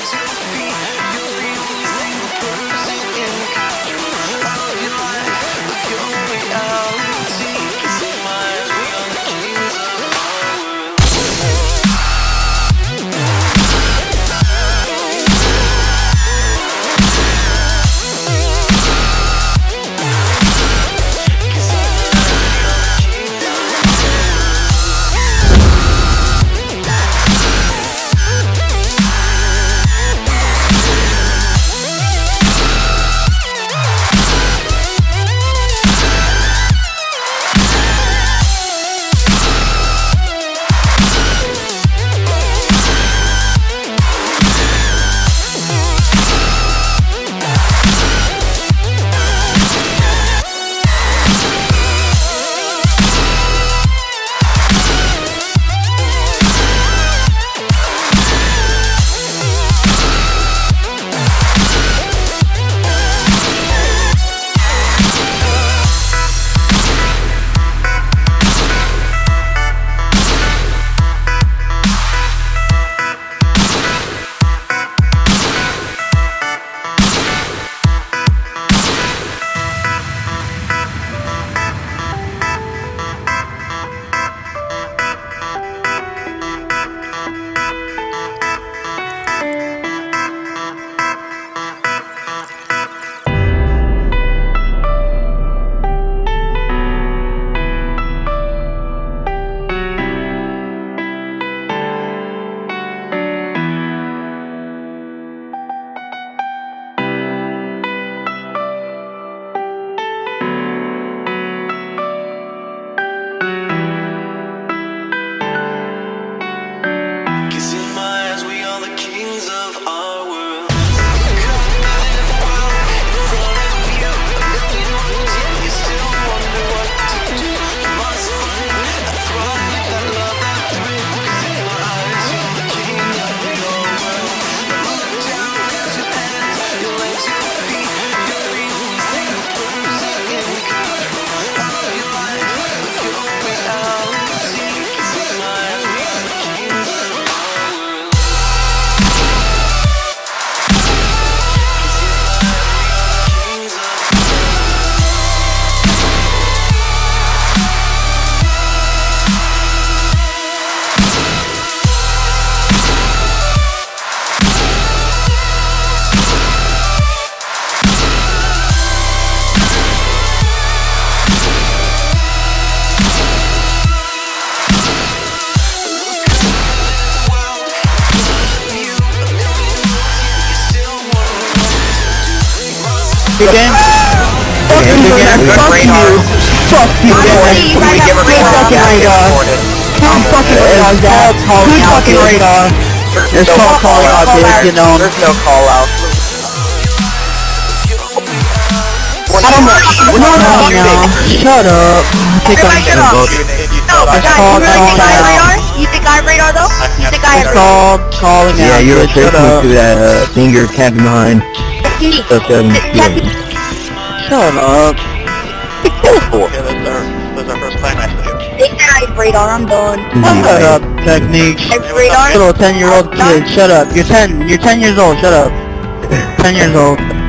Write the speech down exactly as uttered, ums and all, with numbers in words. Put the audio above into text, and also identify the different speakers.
Speaker 1: Again? Fuck you, man. Fuck you. Fuck you, man. Good fucking radar. Good fucking radar, Zach. Good fucking radar. There's no calling out, dude, you know.
Speaker 2: There's no call out.
Speaker 1: I don't know. No, no, no. Shut up. I think I'm gonna vote.
Speaker 3: No, but guys, you really think I have radar? You think I have radar though? You think I have radar?
Speaker 1: Call, calling out.
Speaker 4: Yeah, you're a
Speaker 1: shut up.
Speaker 4: to that uh, thing you're camping behind. So, um, yeah.
Speaker 1: Shut up.
Speaker 2: Okay, that's our, that's our first climax video.
Speaker 3: They said I have radar, I'm done.
Speaker 1: Shut up, Technique.
Speaker 3: I have radar?
Speaker 1: Little ten year old kid, shut up. You're ten, you're ten years old, shut up. ten years old.